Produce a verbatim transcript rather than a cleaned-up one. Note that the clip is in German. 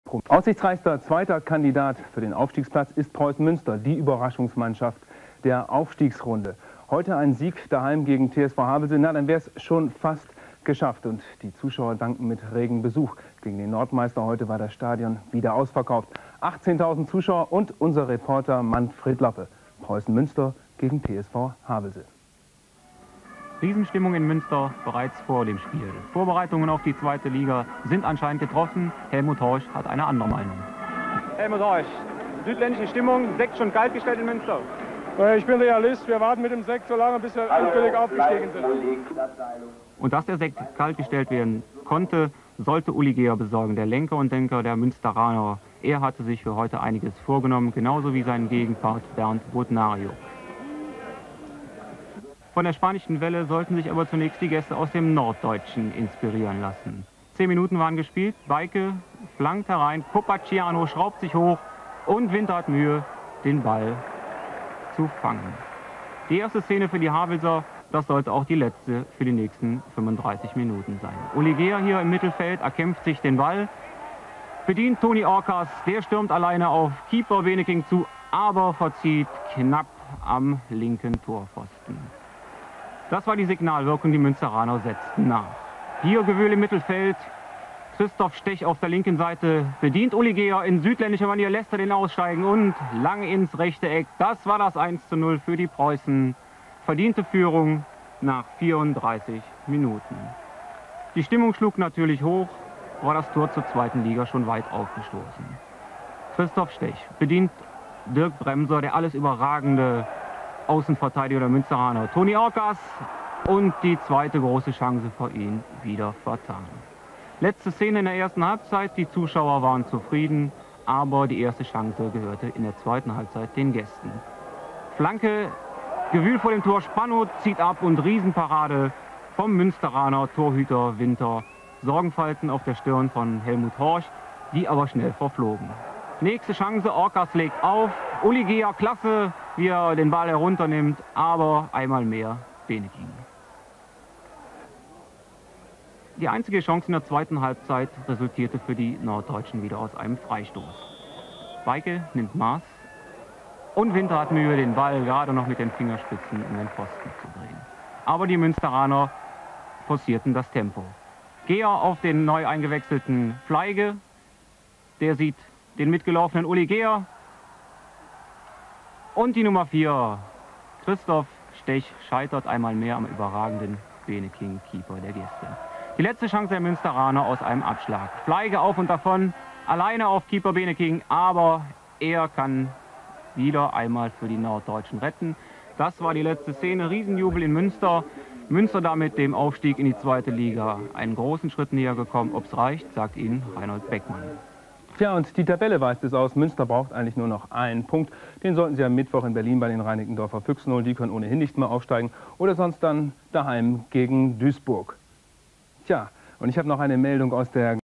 Aussichtsreichster zweiter Kandidat für den Aufstiegsplatz ist Preußen Münster, die Überraschungsmannschaft der Aufstiegsrunde. Heute ein Sieg daheim gegen T S V Havelse, na dann wäre es schon fast geschafft. Und die Zuschauer danken mit regem Besuch. Gegen den Nordmeister heute war das Stadion wieder ausverkauft. achtzehntausend Zuschauer und unser Reporter Manfred Loppe. Preußen Münster gegen T S V Havelse. Riesenstimmung in Münster bereits vor dem Spiel. Vorbereitungen auf die zweite Liga sind anscheinend getroffen. Helmut Horsch hat eine andere Meinung. Helmut Horsch, südländische Stimmung, Sekt schon kalt gestellt in Münster? Ich bin Realist, wir warten mit dem Sekt so lange, bis wir endgültig aufgestiegen sind. Und dass der Sekt kalt gestellt werden konnte, sollte Uli Geher besorgen, der Lenker und Denker der Münsteraner. Er hatte sich für heute einiges vorgenommen, genauso wie sein Gegenpart Bernd Bodnario. Von der spanischen Welle sollten sich aber zunächst die Gäste aus dem Norddeutschen inspirieren lassen. Zehn Minuten waren gespielt, Beike flankt herein, Copacciano schraubt sich hoch und Winter hat Mühe, den Ball zu fangen. Die erste Szene für die Havelser, das sollte auch die letzte für die nächsten fünfunddreißig Minuten sein. Uli Geher hier im Mittelfeld erkämpft sich den Ball, bedient Toni Orkas, der stürmt alleine auf Keeper Beneking zu, aber verzieht knapp am linken Torpfosten. Das war die Signalwirkung, die Münsteraner setzten nach. Hier Gewühl im Mittelfeld, Christoph Stech auf der linken Seite bedient Uli Geher in südländischer Manier, lässt er den aussteigen und lang ins rechte Eck. Das war das eins zu null für die Preußen. Verdiente Führung nach vierunddreißig Minuten. Die Stimmung schlug natürlich hoch, war das Tor zur zweiten Liga schon weit aufgestoßen. Christoph Stech bedient Dirk Bremser, der alles überragende Außenverteidiger der Münsteraner. Toni Orkas und die zweite große Chance für ihn wieder vertan. Letzte Szene in der ersten Halbzeit, die Zuschauer waren zufrieden, aber die erste Chance gehörte in der zweiten Halbzeit den Gästen. Flanke, Gewühl vor dem Tor, Spanow zieht ab und Riesenparade vom Münsteraner Torhüter Winter. Sorgenfalten auf der Stirn von Helmut Horsch, die aber schnell verflogen. Nächste Chance, Orkas legt auf, Uli Geher, klasse, wie er den Ball herunternimmt, aber einmal mehr Beneking. Die einzige Chance in der zweiten Halbzeit resultierte für die Norddeutschen wieder aus einem Freistoß. Beike nimmt Maß und Winter hat Mühe, den Ball gerade noch mit den Fingerspitzen in den Pfosten zu drehen. Aber die Münsteraner forcierten das Tempo. Geher auf den neu eingewechselten Fleige, der sieht den mitgelaufenen Uli Geher. Und die Nummer vier, Christoph Stech, scheitert einmal mehr am überragenden Beneking, Keeper der Gäste. Die letzte Chance der Münsteraner aus einem Abschlag. Fleige auf und davon, alleine auf Keeper Beneking, aber er kann wieder einmal für die Norddeutschen retten. Das war die letzte Szene, Riesenjubel in Münster. Münster damit dem Aufstieg in die zweite Liga einen großen Schritt näher gekommen. Ob es reicht, sagt Ihnen Reinhold Beckmann. Tja, und die Tabelle weist es aus. Münster braucht eigentlich nur noch einen Punkt. Den sollten sie am Mittwoch in Berlin bei den Reinickendorfer Füchsen holen. Die können ohnehin nicht mehr aufsteigen. Oder sonst dann daheim gegen Duisburg. Tja, und ich habe noch eine Meldung aus der